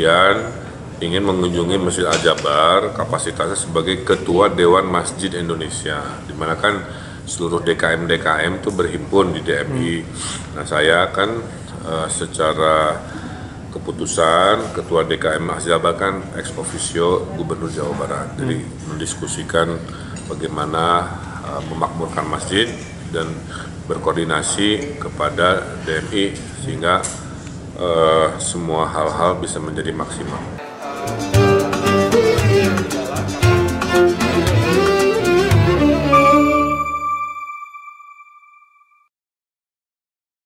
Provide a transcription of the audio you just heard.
kemudian ingin mengunjungi Masjid Al-Jabar kapasitasnya sebagai Ketua Dewan Masjid Indonesia, di mana kan seluruh DKM itu berhimpun di DMI. Nah, saya kan secara keputusan Ketua DKM Masjid Al-Jabar kan ex officio Gubernur Jawa Barat, jadi mendiskusikan bagaimana memakmurkan masjid dan berkoordinasi kepada DMI sehingga semua hal-hal bisa menjadi maksimal.